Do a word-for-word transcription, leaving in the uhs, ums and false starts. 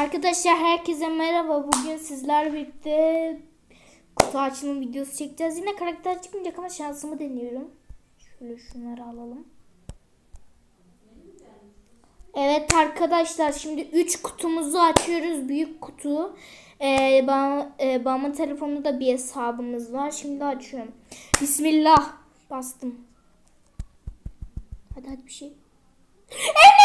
Arkadaşlar herkese merhaba. Bugün sizlerle birlikte kutu açılım videosu çekeceğiz. Yine karakter çıkmayacak ama şansımı deniyorum. Şöyle şunları alalım. Evet arkadaşlar, şimdi üç kutumuzu açıyoruz. Büyük kutu. Ee, babam, e, babamın telefonunda da bir hesabımız var. Şimdi açıyorum. Bismillah. Bastım. Hadi hadi bir şey. Evet.